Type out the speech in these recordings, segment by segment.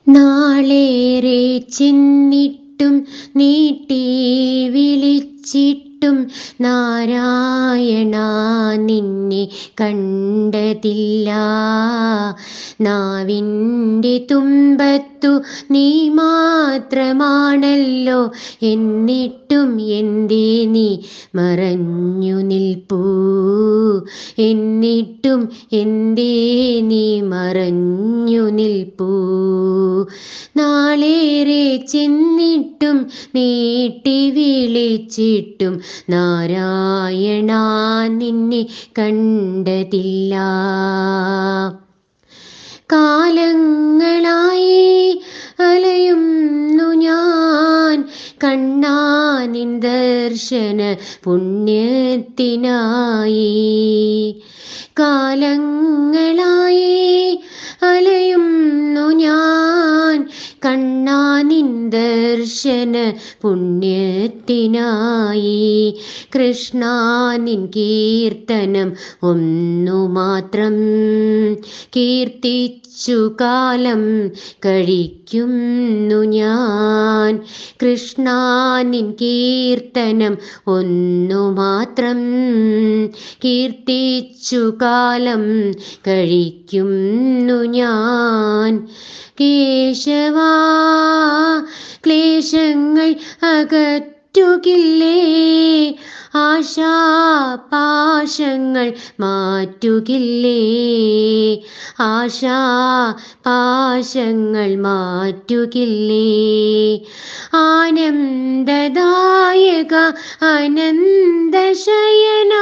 നാളേറെ ചെന്നിട്ടും നീട്ടി വിളിച്ചിട്ടും നാരായണ നിന്നെ കണ്ടതില്ല. നാവിൻ്റെ തുമ്പത്തു നീ മാത്രമാണല്ലോ, എന്നിട്ടും എന്തേ നീ മറഞ്ഞു നിൽപ്പൂ? എന്നിട്ടും എന്തേ നീ മറഞ്ഞു നിൽപ്പൂ? നാളേറെ ചെന്നിട്ടും നീട്ടി വിളിച്ചിട്ടും നാരായണ നിന്നെ കണ്ടതില്ല. കാലങ്ങളായി അലയുന്നു ഞാൻ കണ്ണാ നിൻ ദർശന പുണ്യത്തിനായി. കാലങ്ങളായി അലയുന്നു ഞാൻ കണ്ണാ നിൻ ദർശന പുണ്യത്തിനായി. കൃഷ്ണ നിൻ കീർത്തനം ഒന്നു മാത്രം കീർത്തിച്ചു കാലം കഴിക്കുന്നു ഞാൻ. കൃഷ്ണ നിൻ കീർത്തനം ഒന്നു മാത്രം കീർത്തിച്ചു കാലം കഴിക്കുന്നു ഞാൻ. കേശവാ ക്ലേശങ്ങൾ അകറ്റുകില്ലേ, ആശാപാശങ്ങൾ മാറ്റുകില്ലേ, ആശാപാശങ്ങൾ മാറ്റുകില്ലേ. ആനന്ദദായക അനന്തശയന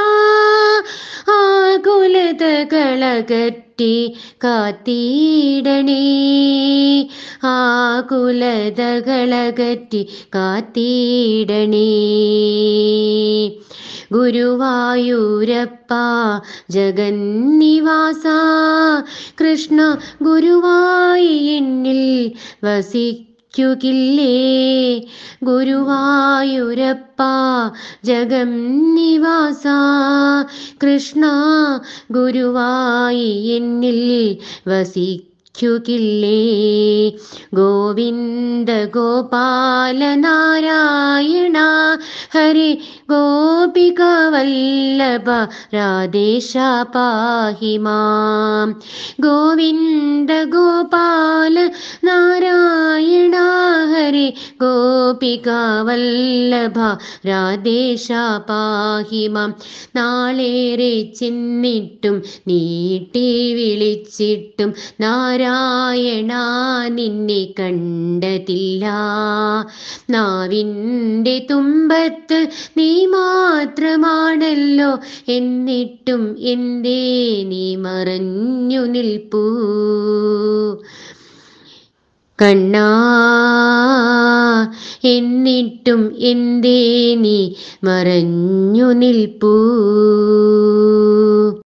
ആകുലതകളകറ്റി കാത്തിടണേ, ആകുലതകളകറ്റി കാത്തിടണേ. ഗുരുവായൂരപ്പ ജഗന്നിവാസ കൃഷ്ണ ഗുരുവായി എന്നിൽ വസിക്കുകില്ലേ. ഗുരുവായൂരപ്പ ജഗന്നിവാസ കൃഷ്ണ ഗുരുവായി എന്നിൽ വസിക്കുകില്ലേ. ഗോവിന്ദ ഗോപാല നാരായണ ഹരി ഗോപിക വല്ലഭ രാധേശ പാഹി മാം. ഗോവിന്ദ ഗോപാല നാരായണ ഹരി ഗോപിക വല്ലഭ രാധേശ പാഹി മാം. നാളേറെ ചെന്നിട്ടും നീട്ടി വിളിച്ചിട്ടും നാരായണ നിന്നെ കണ്ടതില്ല. നാവിൻ്റെ തുമ്പത്ത് നീ മാത്രമാണല്ലോ, എന്നിട്ടും എന്തേ നീ മറഞ്ഞു നിൽപ്പൂ? കണ്ണാ എന്നിട്ടും എന്തേ നീ മറഞ്ഞു നിൽപ്പൂ?